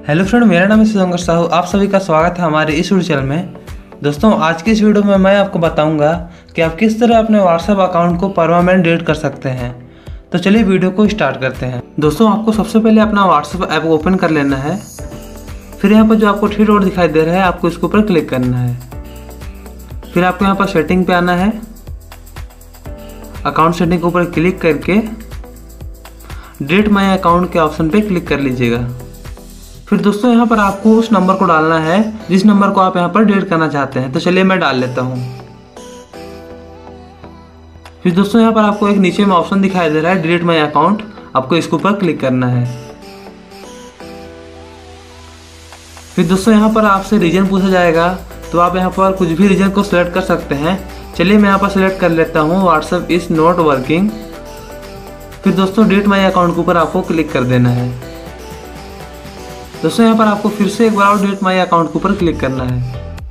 Hello friend, मेरा नाम है सुशंकर साहू। आप सभी का स्वागत है हमारे इस वीडियो चैनल में। दोस्तों, आज की इस वीडियो में मैं आपको बताऊंगा कि आप किस तरह अपने व्हाट्सएप अकाउंट को परमानेंट डिलीट कर सकते हैं। तो चलिए वीडियो को स्टार्ट करते हैं। दोस्तों, आपको सबसे पहले अपना व्हाट्सएप ऐप ओपन कर लेना है। फिर यहाँ पर जो आपको थ्री डॉट दिखाई दे रहा है, आपको इसके ऊपर क्लिक करना है। फिर आपको यहाँ पर सेटिंग पे आना है। अकाउंट सेटिंग के ऊपर क्लिक करके डिलीट माई अकाउंट के ऑप्शन पे क्लिक कर लीजिएगा। फिर दोस्तों, यहाँ पर आपको उस नंबर को डालना है जिस नंबर को आप यहाँ पर डिलीट करना चाहते हैं। तो चलिए मैं डाल लेता हूँ। फिर दोस्तों, यहाँ पर आपको एक नीचे में ऑप्शन दिखाई दे रहा है डिलीट माई अकाउंट, आपको इसके ऊपर क्लिक करना है। फिर दोस्तों, यहाँ पर आपसे रीजन पूछा जाएगा, तो आप यहाँ पर कुछ भी रीजन को सिलेक्ट कर सकते हैं। चलिए मैं यहाँ पर सिलेक्ट कर लेता हूँ व्हाट्सएप इज नॉट वर्किंग। फिर दोस्तों, डिलीट माई अकाउंट के ऊपर आपको क्लिक कर देना है। दोस्तों, यहाँ पर आपको फिर से एक बार और डिलीट माई अकाउंट के ऊपर क्लिक करना है।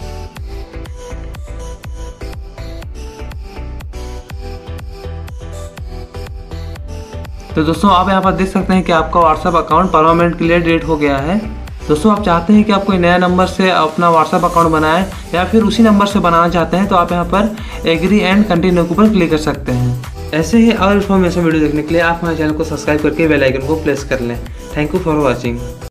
तो दोस्तों, आप यहाँ पर देख सकते हैं कि आपका व्हाट्सएप अकाउंट परमानेंट के लिए डिलीट हो गया है। दोस्तों, आप चाहते हैं कि आप कोई नया नंबर से अपना व्हाट्सएप अकाउंट बनाएं या फिर उसी नंबर से बनाना चाहते हैं, तो आप यहाँ पर एग्री एंड कंटिन्यू के ऊपर क्लिक कर सकते हैं। ऐसे ही और इन्फॉर्मेशन वीडियो देखने के लिए आप हमारे चैनल को सब्सक्राइब करके बेल आइकन को प्रेस कर लें। Thank you for watching.